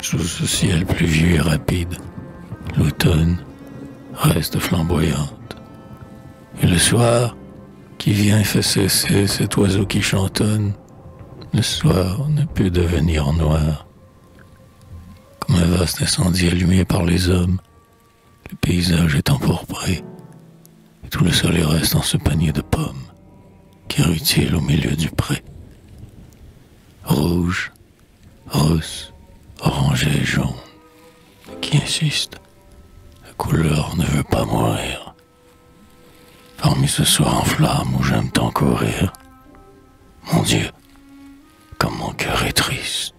Sous ce ciel pluvieux et rapide, l'automne reste flamboyante. Et le soir, qui vient fait cesser cet oiseau qui chantonne, le soir ne peut devenir noir. Comme un vaste incendie allumé par les hommes, le paysage est empourpré, et tout le soleil reste en ce panier de pommes qui rutile au milieu du pré. Rouge, rose, orangé et jaune, mais qui insiste, la couleur ne veut pas mourir. Parmi ce soir en flamme où j'aime tant courir, mon Dieu, comme mon cœur est triste.